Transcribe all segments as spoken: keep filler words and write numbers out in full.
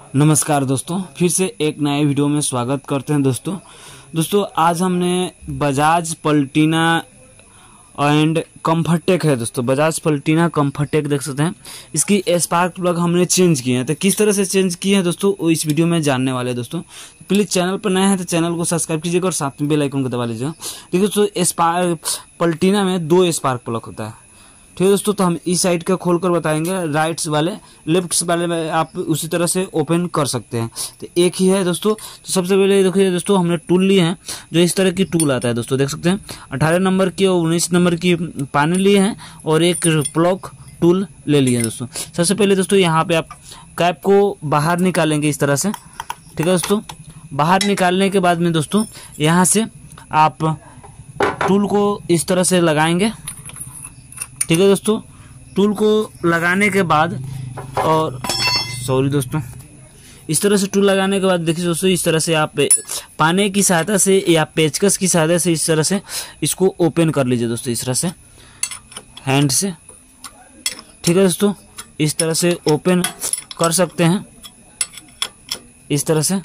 नमस्कार दोस्तों, फिर से एक नए वीडियो में स्वागत करते हैं दोस्तों। दोस्तों आज हमने बजाज पलटीना एंड कम्फर्टेक है दोस्तों, बजाज पलटीना कम्फर्टेक देख सकते हैं। इसकी स्पार्क प्लग हमने चेंज किए हैं, तो किस तरह से चेंज किए हैं दोस्तों वो इस वीडियो में जानने वाले हैं दोस्तों। प्लीज़ चैनल पर नए हैं तो चैनल को सब्सक्राइब कीजिएगा और साथ में बेल आइकन को दबा लीजिएगा। देखिए दोस्तों, स्पार्क पलटीना में दो स्पार्क प्लग होता है, ठीक है दोस्तों। तो हम इस साइड का खोलकर बताएंगे, राइट्स वाले लेफ्ट्स वाले में आप उसी तरह से ओपन कर सकते हैं। तो एक ही है दोस्तों। तो सबसे पहले देखिए दोस्तों, हमने टूल लिए हैं, जो इस तरह की टूल आता है दोस्तों, देख सकते हैं। अठारह नंबर की और उन्नीस नंबर की पानी लिए हैं और एक प्लग टूल ले लिए हैं दोस्तों। सबसे पहले दोस्तों यहाँ पे आप कैप को बाहर निकालेंगे इस तरह से, ठीक है दोस्तों। बाहर निकालने के बाद में दोस्तों यहाँ से आप टूल को इस तरह से लगाएंगे, ठीक है दोस्तों। टूल को लगाने के बाद और सॉरी दोस्तों, इस तरह से टूल लगाने के बाद देखिए दोस्तों, इस तरह से आप पाने की सहायता से या पेचकस की सहायता से इस तरह से इसको ओपन कर लीजिए दोस्तों, इस तरह से हैंड से, ठीक है दोस्तों। इस तरह से ओपन कर सकते हैं, इस तरह से।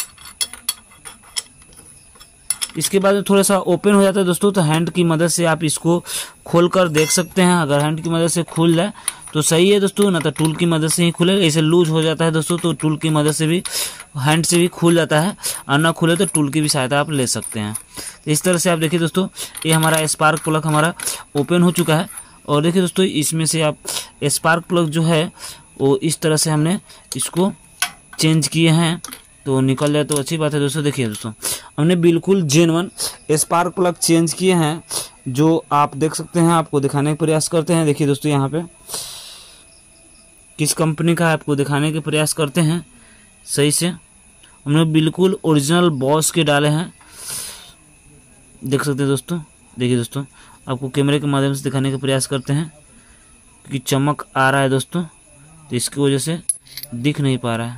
इसके बाद थोड़ा सा ओपन हो जाता है दोस्तों, तो हैंड की मदद से आप इसको खोलकर देख सकते हैं। अगर हैंड की मदद से खुल जाए तो सही है दोस्तों, ना तो टूल की मदद से ही खुलेगा। ऐसे लूज हो जाता है दोस्तों तो टूल की मदद से भी, हैंड से भी खुल जाता है, और ना खुले तो टूल की भी सहायता आप ले सकते हैं। तो इस तरह से आप देखिए दोस्तों, ये हमारा स्पार्क प्लग हमारा ओपन हो चुका है। और देखिए दोस्तों, इसमें से आप स्पार्क प्लग जो है वो इस तरह से हमने इसको चेंज किए हैं, तो निकल जाए तो अच्छी बात है दोस्तों। देखिए दोस्तों, हमने बिल्कुल जेन्युइन स्पार्क प्लग चेंज किए हैं, जो आप देख सकते हैं। आपको दिखाने का प्रयास करते हैं। देखिए दोस्तों, यहाँ पे किस कंपनी का आपको दिखाने के प्रयास करते हैं सही से। हमने बिल्कुल ओरिजिनल बॉस के डाले हैं, देख सकते हैं दोस्तों। देखिए दोस्तों, आपको कैमरे के माध्यम से दिखाने का प्रयास करते हैं, क्योंकि चमक आ रहा है दोस्तों, तो इसकी वजह से दिख नहीं पा रहा है।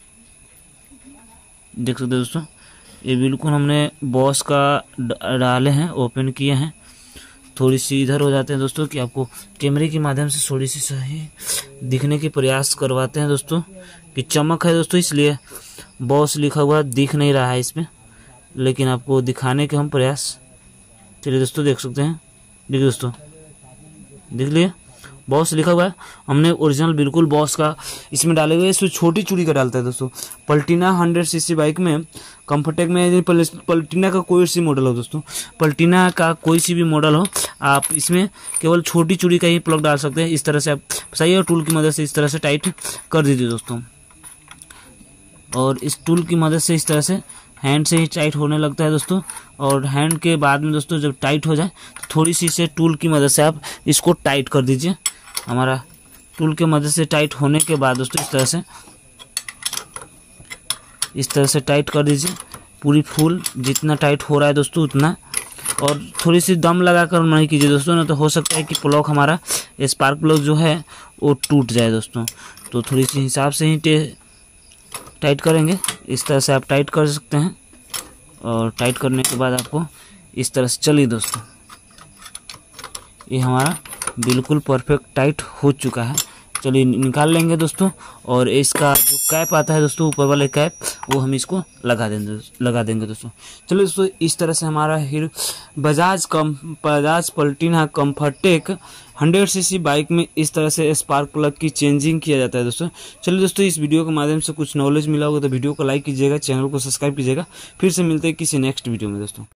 देख सकते हैं दोस्तों, ये बिल्कुल हमने बॉस का डाले हैं, ओपन किए हैं। थोड़ी सी इधर हो जाते हैं दोस्तों, कि आपको कैमरे के माध्यम से थोड़ी सी सही दिखने के प्रयास करवाते हैं दोस्तों, कि चमक है दोस्तों, इसलिए बॉस लिखा हुआ दिख नहीं रहा है इसमें, लेकिन आपको दिखाने के हम प्रयास। चलिए दोस्तों, देख सकते हैं। देखिए दोस्तों, देख लिए बॉस लिखा हुआ है। हमने ओरिजिनल बिल्कुल बॉस का इसमें डाले हुए। इसमें छोटी चूड़ी का डालता है दोस्तों। पलटीना हंड्रेड सीसी बाइक में, कम्फर्टेक में, पलटीना का कोई सी मॉडल हो दोस्तों, पलटीना का कोई सी भी मॉडल हो, आप इसमें केवल छोटी चूड़ी का ही प्लग डाल सकते हैं। इस तरह से आप सही है, टूल की मदद से इस तरह से टाइट कर दीजिए दोस्तों। और इस टूल की मदद से इस तरह से हैंड से ही टाइट होने लगता है दोस्तों। और हैंड के बाद में दोस्तों जब टाइट हो जाए तो थोड़ी सी से टूल की मदद से आप इसको टाइट कर दीजिए। हमारा टूल के मदद से टाइट होने के बाद दोस्तों इस तरह से इस तरह से टाइट कर दीजिए, पूरी फुल जितना टाइट हो रहा है दोस्तों उतना। और थोड़ी सी दम लगा कर नहीं कीजिए दोस्तों, ना तो हो सकता है कि प्लग हमारा स्पार्क प्लग जो है वो टूट जाए दोस्तों। तो थोड़ी सी हिसाब से ही टाइट करेंगे, इस तरह से आप टाइट कर सकते हैं। और टाइट करने के बाद आपको इस तरह से, चलिए दोस्तों, ये हमारा बिल्कुल परफेक्ट टाइट हो चुका है। चलिए निकाल लेंगे दोस्तों। और इसका जो कैप आता है दोस्तों, ऊपर वाले कैप, वो हम इसको लगा देंगे लगा देंगे दोस्तों। चलिए दोस्तों, इस तरह से हमारा हीरो बजाज कम Bajaj Platina ComforTec hundred CC bike में इस तरह से स्पार्क प्लग की चेंजिंग किया जाता है दोस्तों। चलिए दोस्तों, इस वीडियो के माध्यम से कुछ नॉलेज मिला होगा तो वीडियो को लाइक कीजिएगा, चैनल को सब्सक्राइब कीजिएगा। फिर से मिलते हैं किसी नेक्स्ट वीडियो में दोस्तों।